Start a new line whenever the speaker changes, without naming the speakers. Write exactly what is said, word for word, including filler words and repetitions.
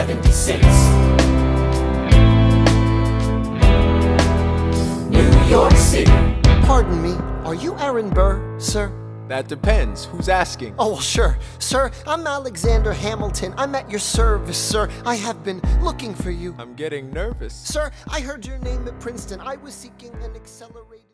seventy-six. New York City.
Pardon me, are you Aaron Burr, sir?
That depends. Who's asking?
Oh, well, sure. Sir, I'm Alexander Hamilton. I'm at your service, sir. I have been looking for you.
I'm getting nervous.
Sir, I heard your name at Princeton. I was seeking an accelerated...